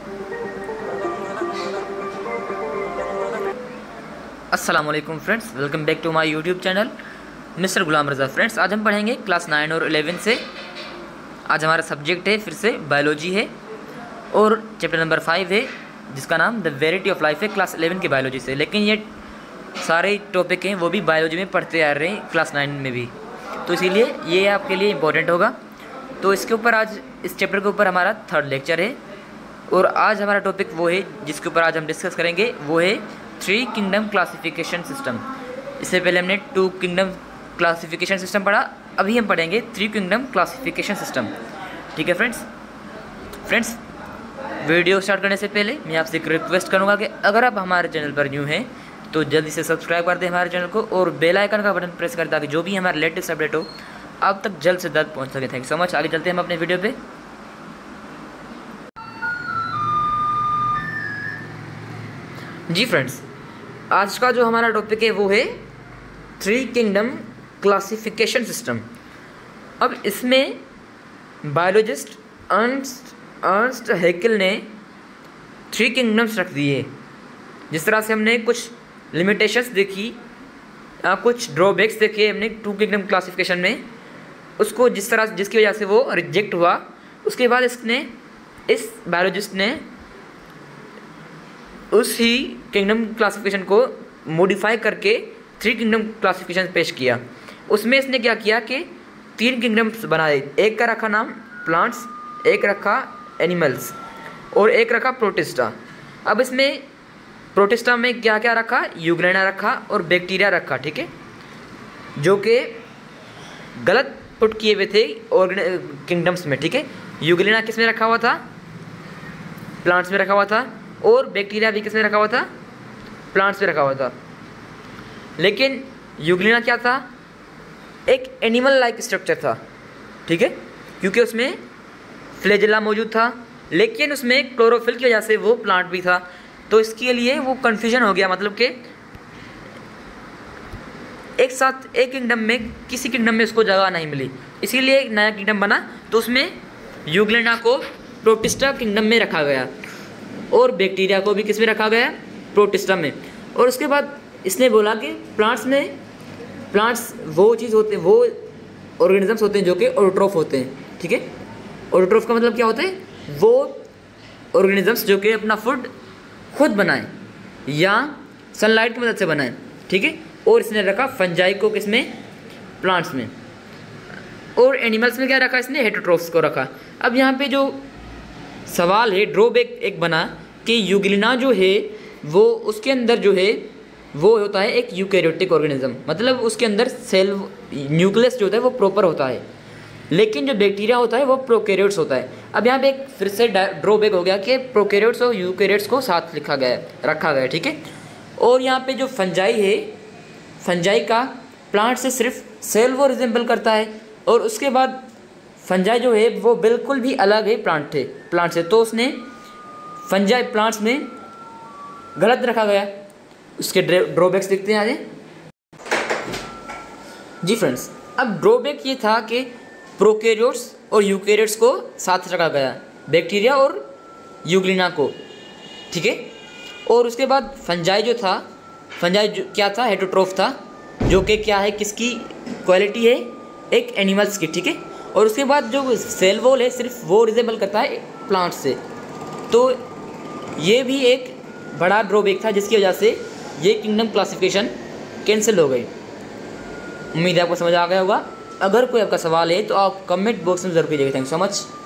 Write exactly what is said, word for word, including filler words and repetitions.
अस्सलाम वालेकुम friends, welcome back to my YouTube channel mister Ghulam Raza. Friends, आज हम पढ़ेंगे क्लास नाइन और इलेवन से। आज हमारा सब्जेक्ट है फिर से बायोलॉजी है और चैप्टर नंबर फाइव है जिसका नाम द वेराइटी ऑफ लाइफ है, क्लास इलेवन की बायोलॉजी से। लेकिन ये सारे टॉपिक हैं वो भी बायोलॉजी में पढ़ते आ रहे हैं क्लास नाइन में भी, तो इसीलिए ये आपके लिए इम्पोर्टेंट होगा। तो इसके ऊपर आज इस चैप्टर के ऊपर हमारा थर्ड लेक्चर है और आज हमारा टॉपिक वो है जिसके ऊपर आज हम डिस्कस करेंगे, वो है थ्री किंगडम क्लासिफिकेशन सिस्टम। इससे पहले हमने टू किंगडम क्लासिफिकेशन सिस्टम पढ़ा, अभी हम पढ़ेंगे थ्री किंगडम क्लासिफिकेशन सिस्टम। ठीक है फ्रेंड्स फ्रेंड्स वीडियो स्टार्ट करने से पहले मैं आपसे एक रिक्वेस्ट करूंगा कि अगर आप हमारे चैनल पर न्यू हैं तो जल्दी से सब्सक्राइब कर दें हमारे चैनल को और बेल आइकन का बटन प्रेस करें ताकि जो भी हमारा लेटेस्ट अपडेट हो आप तक जल्द से जल्द पहुंच सके। Thank you so much. आगे चलते हैं हम अपने वीडियो पे। जी फ्रेंड्स, आज का जो हमारा टॉपिक है वो है थ्री किंगडम क्लासिफिकेशन सिस्टम। अब इसमें बायोलॉजिस्ट अर्नस्ट अर्नस्ट हैकेल ने थ्री किंगडम्स रख दिए। जिस तरह से हमने कुछ लिमिटेशंस देखी, कुछ ड्रॉबैक्स देखे हमने टू किंगडम क्लासिफिकेशन में, उसको जिस तरह जिसकी वजह से वो रिजेक्ट हुआ, उसके बाद इसने इस बायोलॉजिस्ट ने उस ही किंगडम क्लासिफिकेशन को मॉडिफाई करके थ्री किंगडम क्लासिफिकेशन पेश किया। उसमें इसने क्या किया कि तीन किंगडम्स बनाए। एक का रखा नाम प्लांट्स, एक रखा एनिमल्स और एक रखा प्रोटिस्टा। अब इसमें प्रोटिस्टा में क्या क्या रखा, यूग्लेना रखा और बैक्टीरिया रखा। ठीक है, जो कि गलत पुट किए हुए थे किंगडम्स में। ठीक है, यूग्लेना किस में रखा हुआ था, प्लांट्स में रखा हुआ था और बैक्टीरिया भी किस में रखा हुआ था, प्लांट्स में रखा हुआ था। लेकिन यूग्लेना क्या था, एक एनिमल लाइक स्ट्रक्चर था। ठीक है, क्योंकि उसमें फ्लैजेला मौजूद था, लेकिन उसमें क्लोरोफिल की वजह से वो प्लांट भी था, तो इसके लिए वो कन्फ्यूजन हो गया। मतलब कि एक साथ एक किंगडम में किसी किंगडम में उसको जगह नहीं मिली, इसीलिए एक नया किंगडम बना, तो उसमें यूग्लेना को प्रोटिस्टा किंगडम में रखा गया और बैक्टीरिया को भी किस में रखा गया, प्रोटिस्टा में। और उसके बाद इसने बोला कि प्लांट्स में प्लांट्स वो चीज़ होते हैं, वो ऑर्गेनिजम्स होते हैं जो कि ऑटोट्रोफ होते हैं। ठीक है, ऑटोट्रोफ का मतलब क्या होता है, वो ऑर्गेनिजम्स जो कि अपना फूड खुद बनाएं या सनलाइट की मदद से बनाएं। ठीक है, और इसने रखा फंजाई को किसमें, प्लांट्स में। और एनिमल्स में क्या रखा, इसने हेटेरोट्रोफ्स को रखा। अब यहाँ पे जो सवाल है, ड्रॉबैक एक बना कि यूग्लेना जो है वो उसके अंदर जो है वो होता है एक यूकैरियोटिक ऑर्गेनिज्म, मतलब उसके अंदर सेल न्यूक्लियस जो होता है वो प्रॉपर होता है, लेकिन जो बैक्टीरिया होता है वो प्रोकैरियोट्स होता है। अब यहाँ पे एक फिर से ड्रॉबैक हो गया कि प्रोकैरियोट्स और यूकैरियोट्स को साथ लिखा गया रखा गया। ठीक है, और यहाँ पे जो फंजाई है, फंजाई का प्लांट से सिर्फ सेल वो रिजेंबल करता है, और उसके बाद फंजाई जो है वो बिल्कुल भी अलग है प्लांट थे प्लांट से, तो उसने फंजाई प्लांट्स में गलत रखा गया। उसके ड्रॉबैक्स देखते हैं आगे। जी फ्रेंड्स, अब ड्रॉबैक ये था कि प्रोकैरियोट्स और यूकैरियोट्स को साथ रखा गया, बैक्टीरिया और यूग्लेना को। ठीक है, और उसके बाद फंजाई जो था, फंजाई जो क्या था, हेटेरोट्रोफ था, जो कि क्या है, किसकी क्वालिटी है, एक एनिमल्स की। ठीक है, और उसके बाद जो सेल वॉल है सिर्फ वो रिजेंबल करता है प्लांट से, तो ये भी एक बड़ा ड्रॉबैक था जिसकी वजह से ये किंगडम क्लासिफिकेशन कैंसिल हो गई। उम्मीद है आपको समझ आ गया होगा। अगर कोई आपका सवाल है तो आप कमेंट बॉक्स में ज़रूर कीजिएगा। Thank you so much.